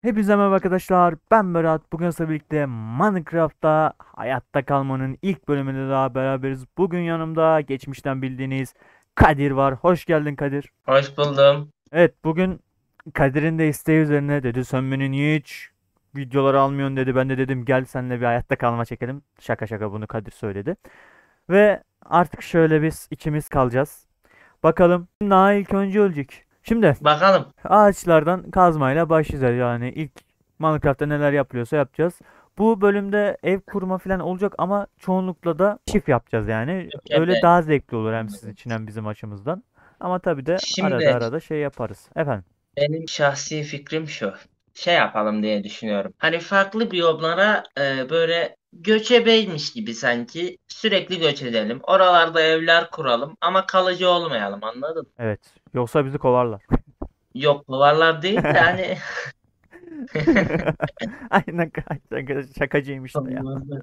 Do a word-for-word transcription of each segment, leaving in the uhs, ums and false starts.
Hepinize merhaba arkadaşlar. Ben Berat. Bugün sizlerle birlikte Minecraft'ta hayatta kalmanın ilk bölümünde daha beraberiz. Bugün yanımda geçmişten bildiğiniz Kadir var. Hoş geldin Kadir. Hoş buldum. Evet, bugün Kadir'in de isteği üzerine dedi sen beni niye hiç videoları almıyorsun dedi. Ben de dedim gel seninle bir hayatta kalma çekelim. Şaka şaka bunu Kadir söyledi. Ve artık şöyle biz ikimiz kalacağız. Bakalım daha ilk önce ölecek. Şimdi Bakalım. ağaçlardan kazmayla başlayacağız. Yani ilk Minecraft'ta neler yapılıyorsa yapacağız. Bu bölümde ev kurma falan olacak ama çoğunlukla da çift yapacağız yani. Öyle Mükemmel. daha zevkli olur hem sizin için hem bizim açımızdan. Ama tabii de arada Şimdi arada şey yaparız. Efendim. benim şahsi fikrim şu. Şey yapalım diye düşünüyorum. Hani farklı biyomlara e, böyle göçebeymiş gibi sanki sürekli göç edelim. Oralarda evler kuralım ama kalıcı olmayalım, anladın mı? Evet. Yoksa bizi kovarlar. Yok, duvarlar değil de hani Aynen şaka, şakacıymış da ya.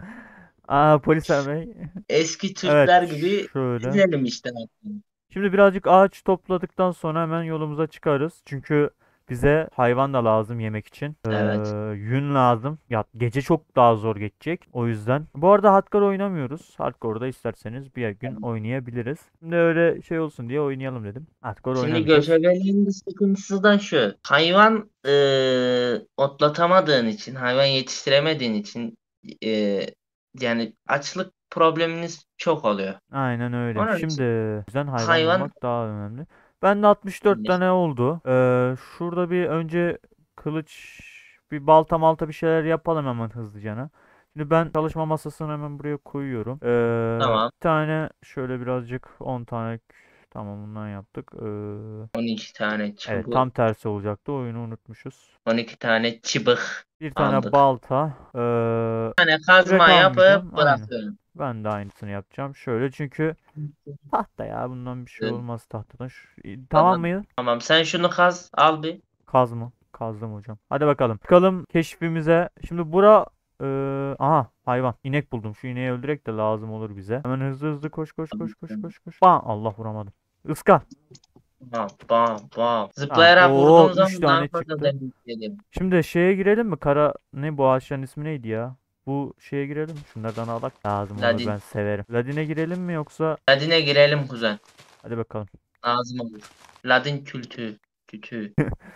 Aa, polis bey. eski Evet Türkler gibi şöyle. gezelim işte. Şimdi birazcık ağaç topladıktan sonra hemen yolumuza çıkarız. Çünkü bize hayvan da lazım yemek için. Ee, Evet. yün lazım. Ya gece çok daha zor geçecek. O yüzden. Bu arada hardcore oynamıyoruz. Hardcore'da isterseniz bir gün oynayabiliriz. Şimdi öyle şey olsun diye oynayalım dedim. Hardcore Şimdi oynamayacağız. göçebeliğin bir sıkıntısı da şu. Hayvan e, otlatamadığın için, hayvan yetiştiremediğin için e, yani açlık probleminiz çok oluyor. Aynen öyle. Onun Şimdi için bizden hayvan hayvan bulmak daha önemli. Ben de altmış dört tane oldu. Ee, şurada bir önce kılıç, bir balta malta bir şeyler yapalım hemen hızlıcana. Şimdi ben çalışma masasını hemen buraya koyuyorum. Ee, tamam. bir tane şöyle birazcık on tane tamam bundan yaptık. Ee, on iki tane evet çubuk, tam tersi olacaktı. Oyunu unutmuşuz. on iki tane çıbık Bir tane aldık. balta. Ee, Bir tane kürek kazma almayacağım. yapıp Aynen. bırakıyorum. Ben de aynısını yapacağım. Şöyle çünkü tahta ya bundan bir şey olmaz tahtadan. Şu, tamam Tamam. mıydı? Tamam. Sen şunu kaz, al bir. Kaz mı? Kazdım hocam. Hadi bakalım. Çıkalım keşfimize. Şimdi bura e, aha hayvan. İnek buldum. Şu ineği öldürek de lazım olur bize. Hemen hızlı hızlı koş koş koş koş koş koş. Bam! Allah vuramadım. Iska. Bam bam bam. Tamam. Zıplayarak Oo vurduğun üç zaman daha tane fazla çıktı. damage geliyor. Şimdi şeye girelim mi? Kara ne bu ağaçların ismi neydi ya? Bu şeye girelim mi? Şunlardan alak lazım olur ben Ladin. severim. Ladine girelim mi yoksa? Ladin'e girelim kuzen. Hadi bakalım. Lazım olur. Ladin kültü. Kütüğü.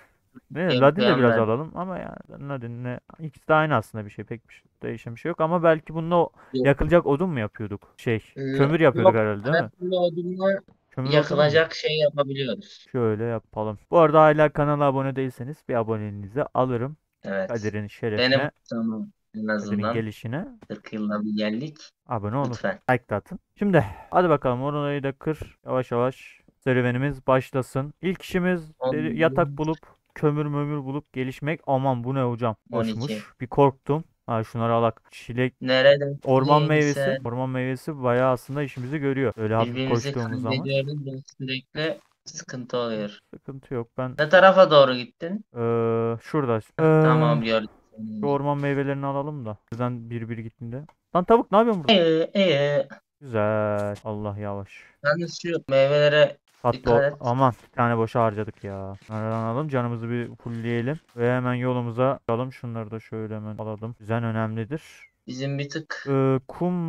Ne, Ladin de Yapıyorum biraz ben. alalım ama yani Ladin'le ikisi de aynı aslında bir şey pek bir şey, değişen bir şey yok ama belki bununla o Yok. yakılacak odun mu yapıyorduk? Şey, Ee, kömür yapıyorduk yok. herhalde değil Her mi? türlü odunla Kömür odunu mu? yakılacak şey yapabiliyoruz. Şöyle yapalım. Bu arada hala kanala abone değilseniz bir aboneliğinizi alırım. Evet. Kadir'in Benim şerefine, tamam. En Kadir'in azından gelişine kırk yılda bir geldik. abone olun. Lütfen. Like da atın. Şimdi hadi bakalım orayı da kır. Yavaş yavaş serüvenimiz başlasın. İlk işimiz deri- yatak on, bulup kömür mömür bulup gelişmek. Aman bu ne hocam? on iki. Boşmuş. Bir korktum. Ha şunları alak. Çilek, orman Neredesin meyvesi. sen? Orman meyvesi bayağı aslında işimizi görüyor. Öyle hafif Birbirimizi koştuğumuz zaman. kaybediyoruz ve sürekli sıkıntı oluyor. Sıkıntı yok. Ben Ne tarafa doğru gittin? eee, şurada. Heh, Eee, tamam, gördüm. şu orman meyvelerini alalım da. Bizden bir bir gittiğinde. Lan tavuk ne yapıyorsun burada? Ee, ee. Güzel. Allah yavaş. Yalnız şu meyvelere Tatlı ol- dikkat et. aman bir tane boşa harcadık ya. Nereden alalım canımızı bir fullleyelim. Ve hemen yolumuza alalım. Şunları da şöyle hemen alalım. Düzen önemlidir. Bizim bir tık Ee,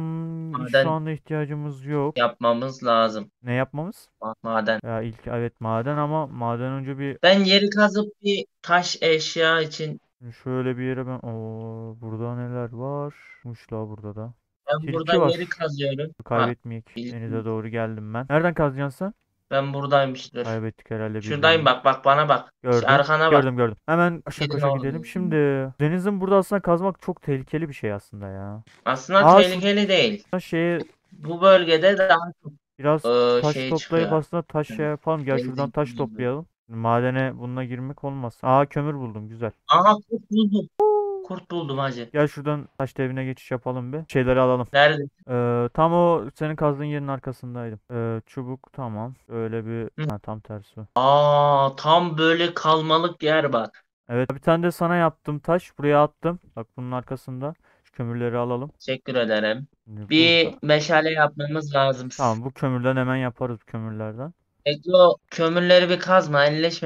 kum şu maden anda ihtiyacımız yok. yapmamız lazım. Ne yapmamız? Ma- Maden. Ya ilk evet maden ama maden önce bir Ben yeri kazıp bir taş eşya için şöyle bir yere ben o burada neler var? Muşla burada da. ben burada Tilki yeri var. kazıyorum. Ha, Kaybetmeyek. bil- Denize doğru geldim ben. Nereden kazıyacaksın sen? ben buradaymıştır. Kaybettik herhalde Şuradayım, birbirimizi. bak bak bana bak. Şu Gördüm. arkana bak. Gördüm gördüm. Hemen koşa Gelin koşa gidelim. oğlum. Şimdi denizin burada aslında kazmak çok tehlikeli bir şey aslında ya. Aslında Aa şuradan tehlikeli değil. şeye Bu bölgede daha çok biraz e, taş şey toplayıp çıkıyor. aslında taş şey yapalım. Gel şuradan Benzin taş kullanıyor. toplayalım. Madene bununla girmek olmaz. Aa kömür buldum güzel. Aha, kurt buldum. Kurt buldum hacı. Gel şuradan taş devrine geçiş yapalım bir. Şeyleri alalım. Nerede? Ee, tam o senin kazdığın yerin arkasındaydım. Ee, çubuk tamam. Öyle bir Hı. ha, tam tersi. Aa, tam böyle kalmalık yer bak. Evet bir tane de sana yaptım taş. Buraya attım. Bak bunun arkasında. Şu kömürleri alalım. Teşekkür ederim. Şimdi Bir burada. meşale yapmamız lazım. Tamam bu kömürden hemen yaparız kömürlerden. Peki o kömürleri bir kazma, elleşme bir.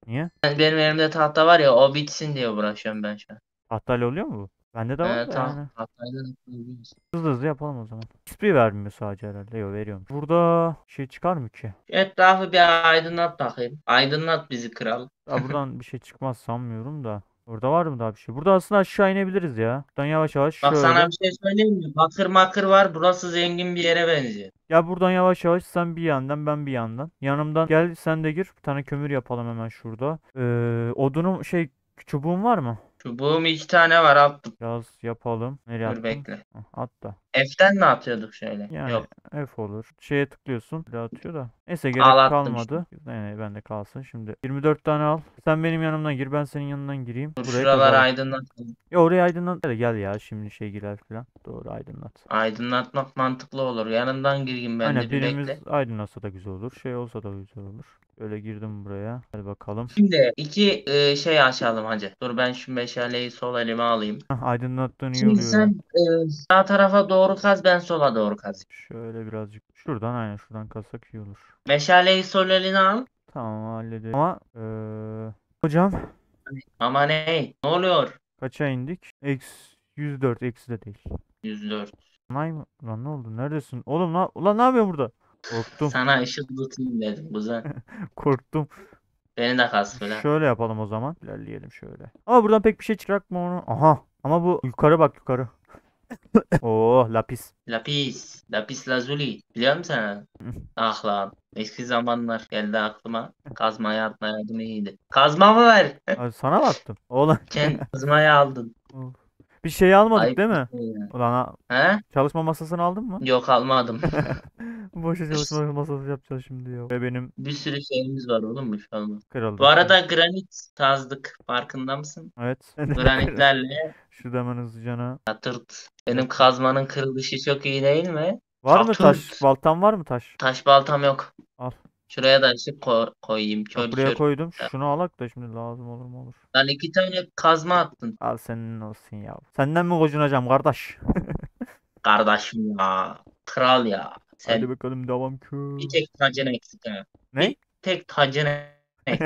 Niye? Ben- Benim elimde tahta var ya, o bitsin diye uğraşıyorum ben şu an. Tahtayla oluyor mu bu? Bende de var Ee, da ta yani. tahtayla yapabiliyoruz. Hızlı hızlı yapalım o zaman. X P vermiyor sadece herhalde. Yok, veriyorum. Burada şey çıkar mı ki? Etrafı bir aydınlat bakayım. Aydınlat bizi kral. Daha buradan bir şey çıkmaz sanmıyorum da. Burada var mı daha bir şey? Burada aslında aşağı inebiliriz ya. Buradan yavaş yavaş Bak sana şöyle. bir şey söyleyeyim mi? Bakır makır var. Burası zengin bir yere benziyor. Ya buradan yavaş yavaş sen bir yandan ben bir yandan. Yanımdan gel sen de gir. Bir tane kömür yapalım hemen şurada. Ee, odunum şey çubuğun var mı? Çubuğum iki tane var, attım. Yaz yapalım. Nereye Dur attım? bekle. Hah, at da. F'ten mi atıyorduk şöyle? Yani Yok. F olur. Şeye tıklıyorsun. Bir atıyor da. Neyse Al gerek attım işte. kalmadı. Yani bende kalsın. Şimdi yirmi dört tane al. Sen benim yanımdan gir. Ben senin yanından gireyim. Dur Burayı şuraları kazalım. aydınlatalım. Ya oraya aydınlat. Hadi gel ya şimdi şey girer falan. Doğru aydınlat. Aydınlatmak mantıklı olur. Yanından gireyim, ben de Aynen bir bekle. birimiz aydınlatsa da güzel olur. Şey olsa da güzel olur. Böyle girdim buraya. Hadi bakalım. Şimdi iki e, şey açalım hacı. Dur ben şu meşaleyi sol elime alayım. Hah, aydınlattığın iyi Şimdi oluyor sen ya. e, sağ tarafa doğru kaz, ben sola doğru kazayım. Şöyle birazcık. Şuradan aynen şuradan kazsak iyi olur. Meşaleyi sol eline al. Tamam halledelim. Ama eee, hocam Ama ne? Ne oluyor? kaça indik? Eksi yüz dört. Eksi de değil. yüz dört. Nay mı? Lan ne oldu? Neredesin? Oğlum na ulan ne yapıyorsun burada? Korktum. Sana ışık tutayım dedim kuzen. Korktum. Beni de kas falan. Şöyle yapalım o zaman. İlerleyelim şöyle. Ama buradan pek bir şey çıkacak mı onu? Aha. Ama bu yukarı bak yukarı. Oo lapis. Lapis. Lapis lazuli. Biliyor musun sen? Ah lan. Eski zamanlar geldi aklıma. Kazmayı atmayaydım iyiydi. Kazma mı ver? Ay, sana mı attım? Oğlum. Sen kazmayı aldın. Of. Bir şey almadık Ayıp değil bir mi? şey ya. Ulan ha, He? çalışma masasını aldın mı? Yok, almadım. Boşa çalışma masası yapacağız şimdi ya. Ve benim Bir sürü şeyimiz var oğlum, bir şey olmaz. Bu kırıldı şu. arada granit kazdık. Farkında mısın? Evet. Granitlerle Şurada hemen hızlıcana. yatırt. Benim Yaptım. kazmanın kırılışı çok iyi değil mi? Var mı taş? Çatırt. Baltan var mı taş? Taş baltam yok. Al. Şuraya da ışık ko- koyayım. Bak Kör buraya kör. koydum. Şunu alak da şimdi lazım olur mu olur. Lan iki tane kazma attın. Al senin olsun ya. Senden mi gocunacağım kardeş? Kardeşim ya. Kral ya. Hadi Sen bakalım devam ki. bir tek tacın eksik ha. Ne? Bir tek tacın eksik.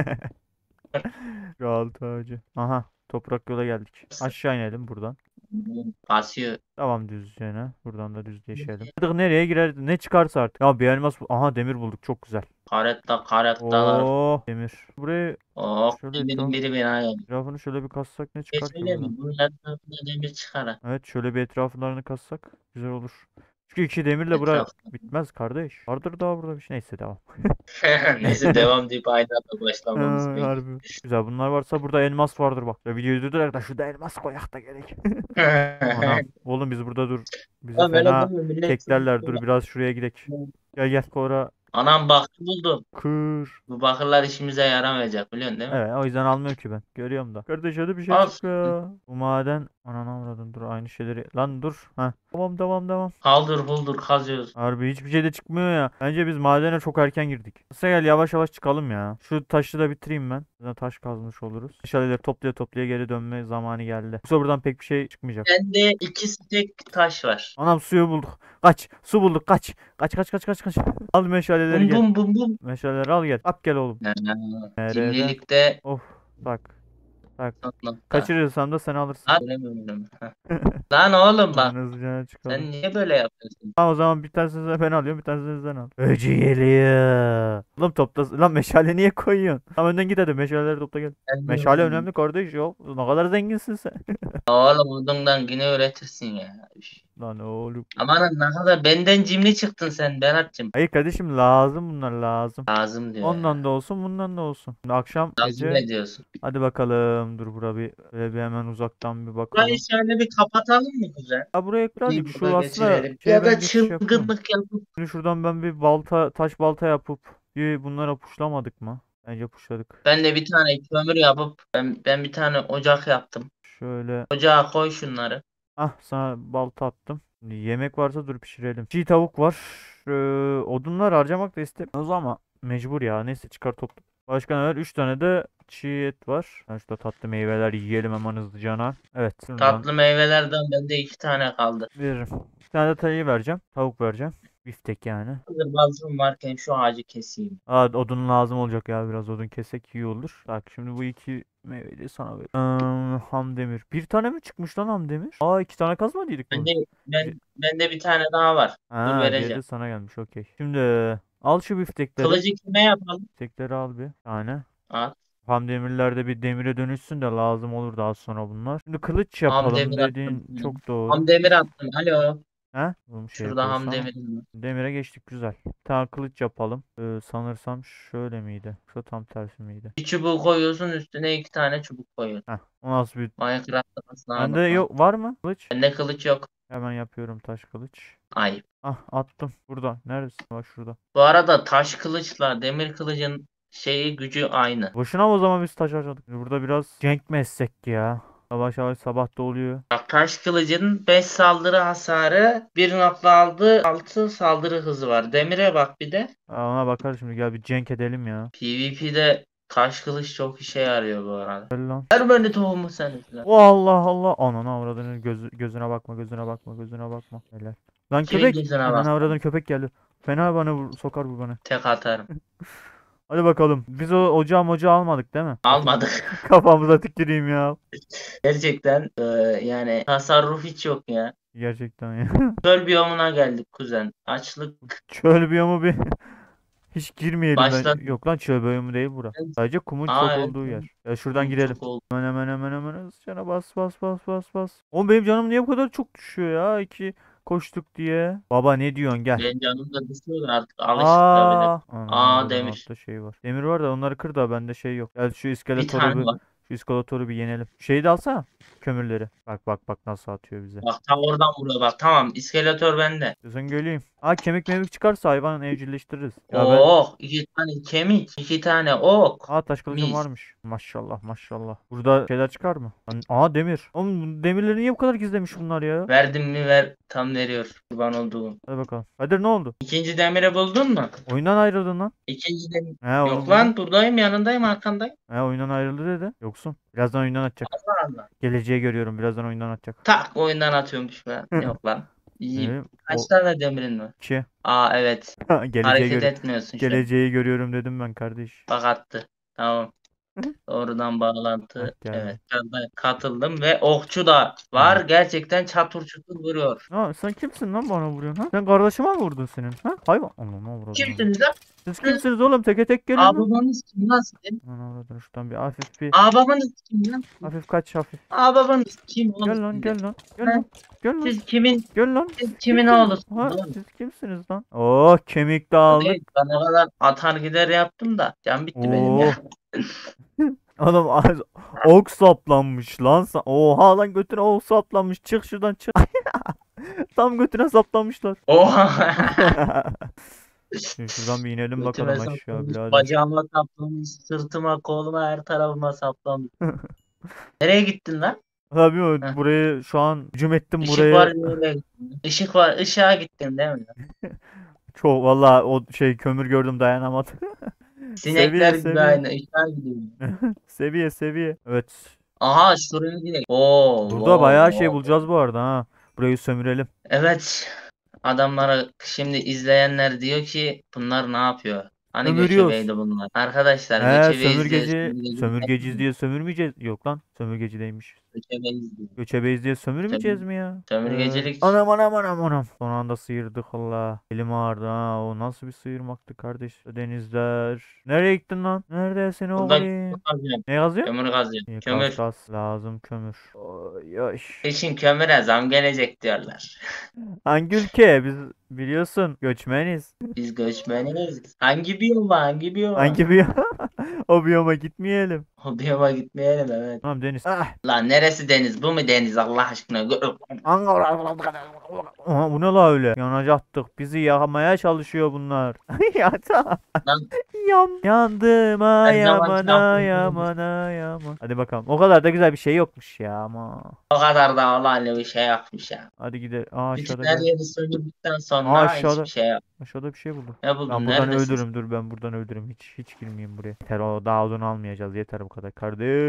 Kral tacı. Aha. Toprak yola geldik. Aşağı inelim buradan. Basıyor. Tamam düzlüğüne. Buradan da düzleşelim. Artık nereye girer ne çıkarsa artık. Ya bir elmas bu- aha demir bulduk çok güzel. Karetta karettalar. Oo demir. Burayı Oh, şöyle demirin etraf, biri bina geldi. etrafını şöyle bir kazsak ne Bir şey çıkar ki söyleyeyim mi? buradan? Bunun etrafında demir çıkar ha. Evet şöyle bir etraflarını kazsak güzel olur. Çünkü iki demirle bura Etrafında. bitmez kardeş. Vardır daha burada bir şey. Neyse devam. Neyse, devam deyip aynı anda Ay, başlamamız peki. harbi. Güzel bunlar varsa burada elmas vardır bak. Ya videoyu durdurak da şurada elmas koyak da gerek. Anam. Oğlum biz burada dur. Bizi Ama böyle fena değil mi? Millet keklerler. Dur biraz şuraya gidelim. Gel gel Kora. anam bakır buldum. Kır. Bu bakırlar işimize yaramayacak, biliyorsun değil mi? Evet o yüzden almıyor ki ben. Görüyorum da. Kardeş hadi bir şey çık Olsun. ya. Bu maden. Ananı avradın dur aynı şeyleri. Lan dur. Heh. Tamam tamam tamam. Haldır huldur kazıyoruz. Harbi hiçbir şey de çıkmıyor ya. Bence biz madene çok erken girdik. Neyse gel yavaş yavaş çıkalım ya. Şu taşı da bitireyim ben. Zaten taş kazmış oluruz. Meşaleleri toplaya toplaya geri dönme zamanı geldi. Yoksa buradan pek bir şey çıkmayacak. Bende iki stek taş var. Anam suyu bulduk. Kaç. Su bulduk kaç. Kaç kaç kaç kaç kaç. Al meşaleleri Bum gel. bum bum bum. Meşaleleri al gel. At gel oğlum. Ha, Nereden? cimrilikte Of. Bak. Bak. nokta. Kaçırırsan da sen alırsın. Ha, göremiyorum. Ha. Lan oğlum Hemen bak. hızlıca Sen çıkalım. niye böyle yapıyorsun? Tamam o zaman bir tanesini de ben alıyorum bir tanesini de sen al. Öcü geliyor. Oğlum topla. Lan meşale niye koyuyorsun? Tamam önden git hadi meşaleleri topla gel. Sen niye Meşale böyle- önemli kardeş ya. Ne kadar zenginsin sen. Oğlum odundan yine öğretirsin ya. Üş. Lan oğlum. Amanın ne kadar benden cimri çıktın sen Berat'cığım. Hayır kardeşim lazım bunlar lazım. Lazım diyor Ondan ya. da olsun bundan da olsun. Şimdi akşam Lazım gece ne diyorsun? hadi bakalım dur bura bir, böyle bir hemen uzaktan bir Burayı bakalım. şöyle bir kapatalım mı güzel? Ha buraya Bir ekledik şu burada aslında geçirelim. şeye Ya ben da geçiş yapıyorum. çılgınlık yapıp. Şimdi şuradan ben bir balta taş balta yapıp bir bunlara puşlamadık mı? Bence puşladık. Ben de bir tane kömür yapıp ben, ben bir tane ocak yaptım. Şöyle Ocağa koy şunları. ah sana balta attım. Şimdi yemek varsa dur pişirelim. Çiğ tavuk var. Ee, odunlar harcamak da istemiyoruz ama mecbur ya. Neyse çıkar topla. Başka ne var? üç tane de çiğ et var. Ben şurada tatlı meyveler yiyelim hemen hızlıcana. Evet. Şundan Tatlı meyvelerden bende iki tane kaldı. veririm. Bir tane de tayı vereceğim. Tavuk vereceğim. Biftek yani. Hazır bazım varken şu ağacı keseyim. Aa, odun lazım olacak ya, biraz odun kesek iyi olur. Bak şimdi bu iki meyveyi de sana ver. Ee, ham demir. Bir tane mi çıkmış lan ham demir? Aa, iki tane kazmadıydık mı? Bende, Bir- ben, bende bir tane daha var. Dur Ha, diğeri de vereceğim. sana gelmiş, okey. Şimdi al şu biftekleri. Kılıcı kime yapalım? Biftekleri al bir tane. At. Ham demirler de bir demire dönüşsün de lazım olur daha sonra bunlar. Şimdi kılıç Ham yapalım demir attım. dediğin çok doğru. Ham demir attım. Alo. He? Bunu şey Şurada yapıyoruz ham ama. demirim var. Demire geçtik, güzel. Bir tane kılıç yapalım. Ee, sanırsam şöyle miydi? Yoksa tam tersi miydi? Bir çubuğu koyuyorsun üstüne iki tane çubuk koyuyorsun. Heh, o nasıl bir... Minecraft'ta nasıl Bende anlatmam. yok, var mı kılıç? Bende kılıç yok. Hemen yapıyorum taş kılıç. Ayıp. Ah, attım. Burada. Neredesin? Bak şurada. Bu arada taş kılıçla demir kılıcın şeyi gücü aynı. Boşuna mı o zaman biz taş harcadık? Burada biraz cenk mi etsek ya? Yavaş yavaş sabah da oluyor. Bak taş kılıcın beş saldırı hasarı bir nokta altı saldırı hızı var. Demire bak bir de. Aa, ona bakarız şimdi, gel bir cenk edelim ya. PvP'de taş kılıç çok işe yarıyor bu arada. Gel lan. Ver beni tohumu sen üfle. Oh, Allah Allah. Ananı avradını, göz, gözüne bakma, gözüne bakma, gözüne bakma. Helal. Lan Kimin köpek. gözüne Ananı bak. avradını, köpek geldi. Fena bana vur, sokar bu bana. Tek atarım. Hadi bakalım. Biz o ocağı mocağı almadık değil mi? Almadık. Kafamıza tüküreyim ya. Gerçekten e, yani tasarruf hiç yok ya. Gerçekten ya. Çöl biyomuna geldik kuzen. Açlık Çöl biyomu bir hiç girmeyelim ben. başladı. Yok lan, çöl biyomu değil bura. Sadece kumun Aa çok evet. olduğu yer. Ya şuradan gidelim. Çok oldu. Hemen hemen hemen hemen hızlıca bas bas bas bas bas. Oğlum benim canım niye bu kadar çok düşüyor ya? İki koştuk diye. Baba ne diyorsun, gel. Benim canım da düşüyor artık alıştık tabii de. Aa, ananı Aa avradın, demir. altta şey var. Demir var da onları kır da bende şey yok. Gel şu Bir iskeletoru tane bir var. şu iskeletoru bir yenelim. Şeyi de alsana. Kömürleri. Bak bak bak nasıl atıyor bize. Bak tam oradan vuruyor bak. Tamam iskeletör bende. Diyorsan geleyim. Aa, kemik memik çıkarsa hayvan evcilleştiririz. Ya ben... Oh iki tane kemik. iki tane ok. Aa, taş kılıcım Mis. varmış. Maşallah maşallah. Burada şeyler çıkar mı? Lan- Aa, demir. Oğlum bu demirleri niye bu kadar gizlemiş bunlar ya? Verdim mi ver. Tam veriyor. Kurban olduğum. Hadi bakalım. Kadir ne oldu? İkinci demiri buldun mu? Oyundan ayrıldın lan. İkinci demir. He, onu Yok buldum. lan buradayım yanındayım arkandayım. He, oyundan ayrıldı dedi. Yoksun. Birazdan oyundan atacak. Allah Allah. Geleceği görüyorum. Birazdan oyundan atacak. Tak oyundan atıyormuş be. Yok lan. İyi. Ne? Kaç O tane demirin var? iki. Aa evet. Geleceği Hareket görüyorum. etmiyorsun şu an. Geleceği görüyorum dedim ben kardeş. Bak attı. Tamam. Doğrudan Heh, bağlantı. geldi. Evet. Ben de katıldım ve okçu da var. Evet. Gerçekten çatır çutur vuruyor. Aa, sen kimsin lan bana vuruyorsun ha? Sen kardeşime mi vurdun senin? Ha? Hayvan. Aman avradını. Kimsiniz lan? Siz kimsiniz oğlum? Teke tek gelin lan. Ağababanız kim lan senin? Aman avradını, şuradan bir hafif bir Ağababanız kim lan? hafif kaç hafif. Ağababanız kim oğlum Gel lan, sizin? gel lan. Gel Ha? lan. Gel lan. Siz kimin Gel lan. siz Siz kimin kimsiniz? oğlusunuz Ha, oğlum? siz kimsiniz lan? Oh, kemik de aldık. Değil, ben o kadar atar gider yaptım da can bitti benim Oo. ya. Adam az- ok saplanmış lan. sa- Oha lan, götüne ok saplanmış. Çık şuradan, çık. Tam götüne saplanmışlar. Oha. Şimdi şuradan bir inelim Götüme bakalım aşağı saplamış, birader. bacağıma saplamış, sırtıma, koluma, her tarafıma saplamış. Nereye gittin lan? Tabii o Heh. burayı şu an hücum ettim Işık buraya. var nereye gittin? Işık var, ışığa gittin değil mi? Çok valla o şey kömür gördüm, dayanamadım. Sinekler Seviye gibi seviye. aynı, ışığa gidiyor. Seviye seviye. Evet. Aha şuraya gidelim. Oo, Burada wow, bayağı şey wow. bulacağız bu arada ha. Burayı sömürelim. Evet. Adamlara şimdi izleyenler diyor ki bunlar ne yapıyor? Hani Sömürüyoruz. göçebeydi bunlar. Arkadaşlar He, göçebeyiz diye sömürgeci, sömürgeci sömürgeciyiz diye sömürmeyeceğiz. Yok lan, sömürgecideymiş. göçebeyiz diyor. Göçebeyiz diye sömürmeyeceğiz mi ya? Ee, Sömürgecilik anam anam anam anam. Son anda sıyırdık Allah. Elim ağrıdı ha. O nasıl bir sıyırmaktı kardeş. Denizler. Nereye gittin lan? Neredesin burada oğlum? kömür kazıyorum. Ne yazıyor? Kömür kazıyorum. İyi, kas Kömür. kas. Lazım kömür. Oy, oy. Peşin kömüre zam gelecek diyorlar. Hangi ülke? Biz biliyorsun göçmeniz. Biz göçmeniz. Hangi biyoma? Hangi biyoma? Hangi biyoma? O biyoma gitmeyelim. O biyoma gitmeyelim evet. Tamam deniz. Ah. Lan neresi deniz? Bu mu deniz Allah aşkına? Gö- Aha, bu ne la öyle? Yanacaktık. Bizi yakmaya çalışıyor bunlar. Ya tamam. Lan Yan. Yandım ha, her zaman yamana çarpıntı. yamana yaman. Hadi bakalım. O kadar da güzel bir şey yokmuş ya ama. O kadar da olan bir şey yapmış ya. Hadi gidelim. Aa, Bütün aşağıda her gel. yeri sömürdükten Aa, sonra aşağıda. hiçbir şey yap. Aşağıda bir şey buldum. Ne Ben buldun? buradan Neredesin? öldürürüm. Dur, ben buradan öldürürüm. Hiç hiç girmeyeyim buraya. Yeter, o daha odun almayacağız. Yeter bu kadar kardeş.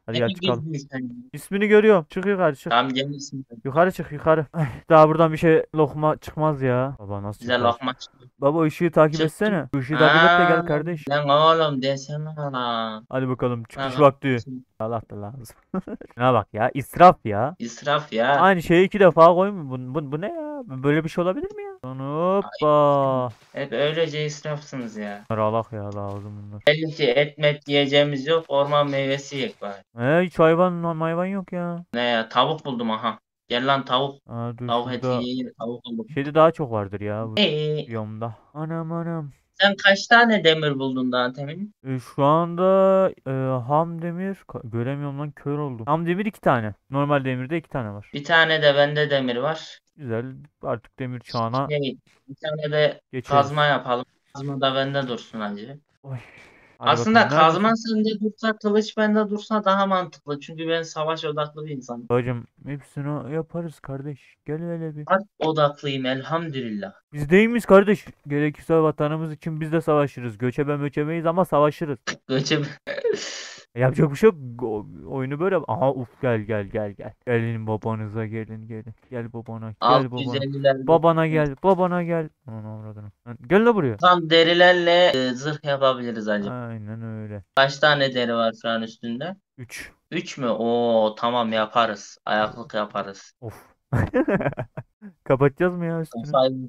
Hadi Ne gel çıkalım. girdin sen? İsmini görüyorum. Çık yukarı çık. Tam gelirsin. Yukarı çık yukarı. Ay, daha buradan bir şey lokma çıkmaz ya. Baba nasıl Bize yukarı? lokma çıktı. Baba ışığı takip Çıktım. etsene. Şu ışığı takip et de Aa, gel kardeş. lan oğlum desene lan. Hadi bakalım çıkış Lan vakti. Allah da lazım. Şuna bak ya, israf ya. israf ya. Aynı şeyi iki defa koymuyor. Bu, bu, bu ne ya? Böyle bir şey olabilir mi ya? Hoppa. Hep öylece israfsınız ya. Bunlar alak ya, lazım bunlar. Belli ki et met yiyeceğimiz yok. Orman meyvesi yiyek bari. He, hiç hayvan hayvan yok ya. Ne ya, tavuk buldum aha. Gel lan tavuk. Aa, dur Tavuk eti şurada yiyelim. Tavuk buldum. şeyde daha çok vardır ya bu Ee, biyomda. Anam anam. sen kaç tane demir buldun daha temin? E, şu anda e, ham demir ka- göremiyorum lan, kör oldum. Ham demir iki tane. Normal demirde iki tane var. Bir tane de bende demir var. Güzel. Artık demir çağına Şey, bir tane de geçeriz. kazma yapalım. Kazma da bende dursun hacı. Oy. Hadi Aslında bakalım. kazma Neredesin? sende dursa, kılıç bende dursa daha mantıklı. Çünkü ben savaş odaklı bir insanım. Bacım hepsini yaparız kardeş. Gel hele bir. Harp odaklıyım elhamdülillah. Biz değil miyiz kardeş? Gerekirse vatanımız için biz de savaşırız. Göçebe möçemeyiz ama savaşırız. Göçüm. Yapacak bir şey yok. Go- Oyunu böyle. Aha uf, gel gel gel gel. Gelin babanıza, gelin gelin. Gel babana, gel babana. altı yüz elliler. Babana gel, babana gel. Aman avradını. Lan gel la buraya. Tam derilerle e, zırh yapabiliriz hacı. Aynen öyle. Kaç tane deri var şu an üstünde? üç. üç mü? Oo tamam yaparız. Ayaklık yaparız. Of. Kapatacağız mı ya üstünü? Kafayı-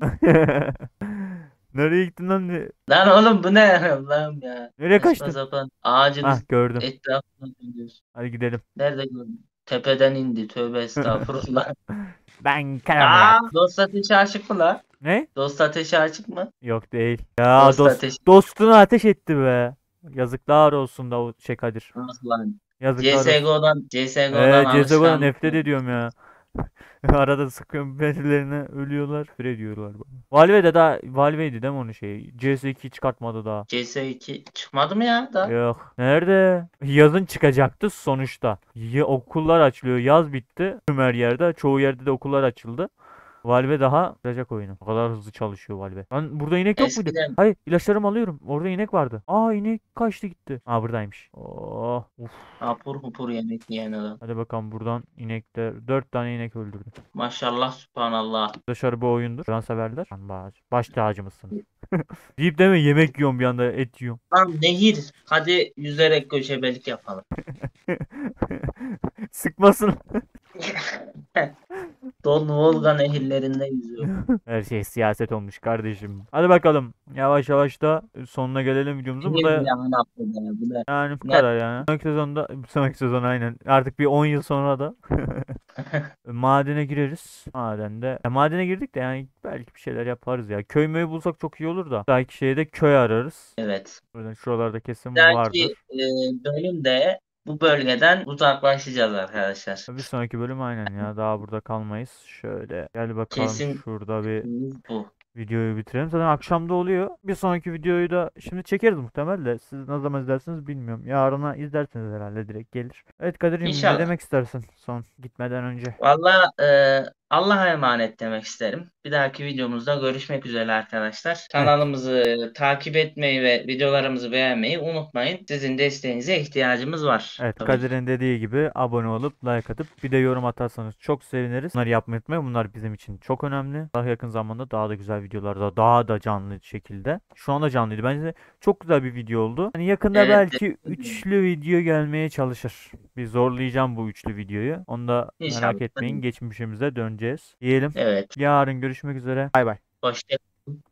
Nereye gittin lan? Ne- Lan oğlum bu ne? Allah'ım ya. Nereye Saçma kaçtın? sapan. Ağacın Hah, gördüm. etrafına dönüyoruz. Hadi gidelim. Nerede gördün? Tepeden indi. Tövbe estağfurullah. Ben Aa, Karamurat. dost ateşi açık mı lan? Ne? Dost ateşi açık mı? Yok değil. Ya Dost dost ateşi. dostunu ateş etti be. Yazıklar olsun da o şey Kadir. Nasıl lan? Yazıklar olsun. C S G O'dan C S G O'dan Eee C S G O'dan alışkanlık. nefret ediyorum ya. Arada sıkıyorum birilerine, ölüyorlar. Fire diyorlar bana. Valve de daha Valve'ydi değil mi onun şeyi? C S iki çıkartmadı daha. C S iki çıkmadı mı ya da? Yok. Nerede? Yazın çıkacaktı sonuçta. Ya, okullar açılıyor. Yaz bitti. Tüm her yerde. Çoğu yerde de okullar açıldı. Valve daha çıkacak oyunu. O kadar hızlı çalışıyor Valve. Lan burada inek yok muydu? Eskiden Hayır, ilaçlarımı alıyorum. Orada inek vardı. Aa, inek kaçtı gitti. Aa, buradaymış. Oh, uf. hapur hupur yemek yiyen adam. Hadi bakalım buradan inekler. Dört tane inek öldürdü. Maşallah subhanallah. Dışarı bir oyundur. Can severler. Lan baş, baş tacı mısın? Deyip deme, yemek yiyorum bir anda, et yiyorum. Lan nehir. Hadi yüzerek göçebelik yapalım. Sıkmasın. Don Volga nehirlerinde yüzüyor. Her şey siyaset olmuş kardeşim. Hadi bakalım. Yavaş yavaş da sonuna gelelim videomuzun. Nehir Burada bile ana atladı ya. Bu ne? yani bu Ne? kadar yani. Sonraki sezonda, sonraki sezon aynen. Artık bir on yıl sonra da madene gireriz. Madende. Ya madene girdik de yani belki bir şeyler yaparız ya. Köy möy bulsak çok iyi olur da. Belki şeyde köy ararız. Evet. Buradan şuralarda kesin Belki vardır. e, bölümde bu bölgeden uzaklaşacağız arkadaşlar. Bir sonraki bölüm aynen ya. Daha burada kalmayız. Şöyle gel bakalım, Kesin şurada bir bu. videoyu bitirelim. Zaten akşamda oluyor. Bir sonraki videoyu da şimdi çekeriz muhtemelen. Siz ne zaman izlersiniz bilmiyorum. Yarına izlersiniz herhalde, direkt gelir. Evet Kadir'cim, ne İnşallah. demek istersin son gitmeden önce? Valla e, Allah'a emanet demek isterim. Bir dahaki videomuzda görüşmek üzere arkadaşlar. Kanalımızı takip etmeyi ve videolarımızı beğenmeyi unutmayın. Sizin desteğinize ihtiyacımız var. Evet, Tabii. Kadir'in dediği gibi abone olup like atıp bir de yorum atarsanız çok seviniriz. Bunları yapmayı unutmayın. Bunlar bizim için çok önemli. Daha yakın zamanda daha da güzel videolarda, daha da canlı şekilde. Şu anda canlıydı. Bence çok güzel bir video oldu. Hani yakında Evet, belki üçlü video gelmeye çalışır. Bir zorlayacağım bu üçlü videoyu. Onu da İnşallah. merak etmeyin. Geçmişimize döneceğiz. Diyelim. Evet. Yarın görüşmek üzere. Bay bay. Hoşça